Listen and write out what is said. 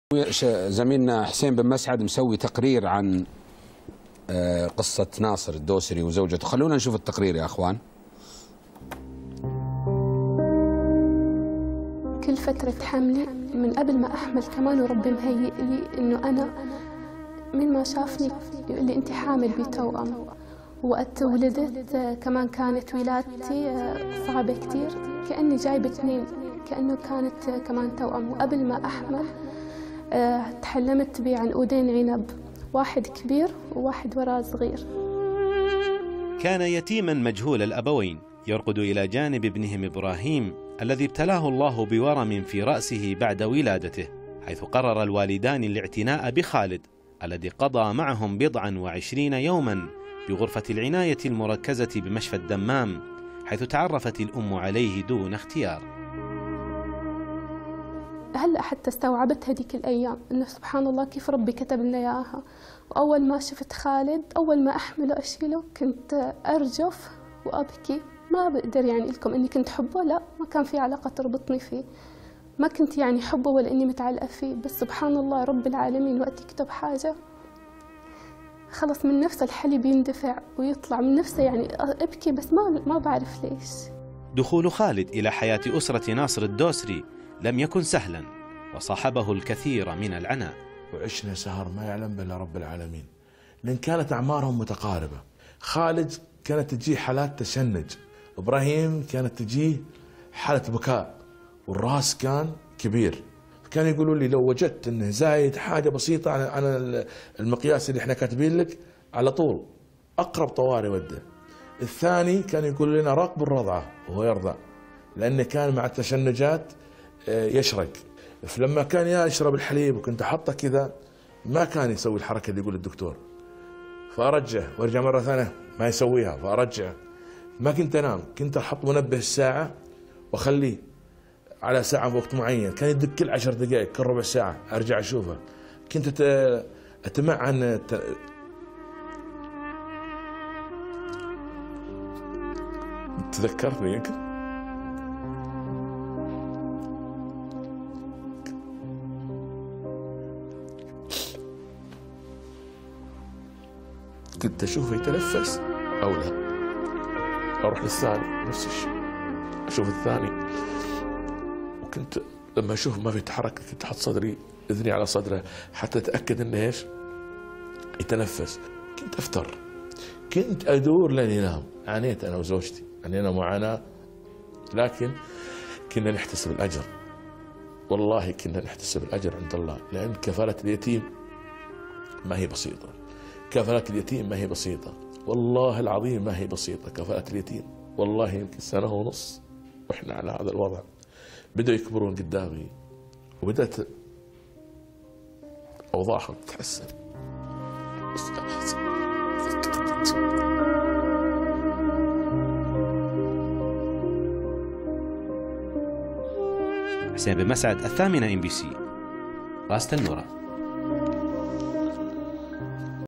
زميلنا حسين بن مسعد مسوي تقرير عن قصة ناصر الدوسري وزوجته. خلونا نشوف التقرير يا أخوان. كل فترة حملي من قبل ما أحمل كمان وربي مهيئ لي إنه أنا من ما شافني يقول لي أنت حامل بتوأم. وقت ولدت كمان كانت ولادتي صعبة كتير، كأني جايبة اثنين، كأنه كانت كمان توأم. وقبل ما أحمل تحلمت بعنقودين عنب، واحد كبير وواحد وراه صغير. كان يتيما مجهول الأبوين يرقد إلى جانب ابنهم إبراهيم الذي ابتلاه الله بورم في رأسه بعد ولادته، حيث قرر الوالدان الاعتناء بخالد الذي قضى معهم 20 يوما بغرفة العناية المركزة بمشفى الدمام، حيث تعرفت الأم عليه دون اختيار. هلأ حتى استوعبت هذيك الأيام إنه سبحان الله كيف ربي كتب لنا إياها. وأول ما شفت خالد، أول ما أحمله أشيله، كنت أرجف وأبكي. ما بقدر يعني لكم إني كنت حبه، لا، ما كان في علاقة تربطني فيه، ما كنت يعني حبه ولا إني متعلقة فيه. بس سبحان الله رب العالمين وقت يكتب حاجة خلص من نفسه الحلي بيندفع ويطلع من نفسه، يعني أبكي بس ما بعرف ليش. دخول خالد إلى حياة أسرة ناصر الدوسري لم يكن سهلا، وصاحبه الكثير من العناء. وعشنا سهر ما يعلم به الا رب العالمين، لان كانت اعمارهم متقاربه. خالد كانت تجيه حالات تشنج، ابراهيم كانت تجيه حاله بكاء، والراس كان كبير. كانوا يقولوا لي لو وجدت انه زايد حاجه بسيطه عن المقياس اللي احنا كاتبين لك، على طول اقرب طوارئ وده. الثاني كانوا يقولوا لنا راقبوا الرضعه وهو يرضع، لانه كان مع التشنجات يشرق. فلما كان يشرب الحليب وكنت احطه كذا ما كان يسوي الحركه اللي يقول الدكتور، فارجع وارجع مره ثانيه ما يسويها، فارجع. ما كنت انام، كنت احط منبه الساعه واخليه على ساعه بوقت معين، كان يدق كل 10 دقائق كل ربع ساعه ارجع اشوفه. كنت اتمعن تذكرني يمكن كنت اشوفه يتنفس او لا، اروح للثاني نفس الشيء، اشوف الثاني. وكنت لما اشوف ما بيتحرك كنت احط صدري اذني على صدره حتى اتاكد انه ايش يتنفس. كنت افتر، كنت ادور لين ينام. عانيت انا وزوجتي، عانينا معاناه، لكن كنا نحتسب الاجر. والله كنا نحتسب الاجر عند الله، لان كفاله اليتيم ما هي بسيطه. كفالة اليتيم ما هي بسيطة، والله العظيم ما هي بسيطة كفالة اليتيم. والله يمكن 1.5 سنة وإحنا على هذا الوضع. بدأوا يكبرون قدامي وبدأت أوضاعهم تتحسن. حسين بن مسعد، 8 MBC، راس تنورة.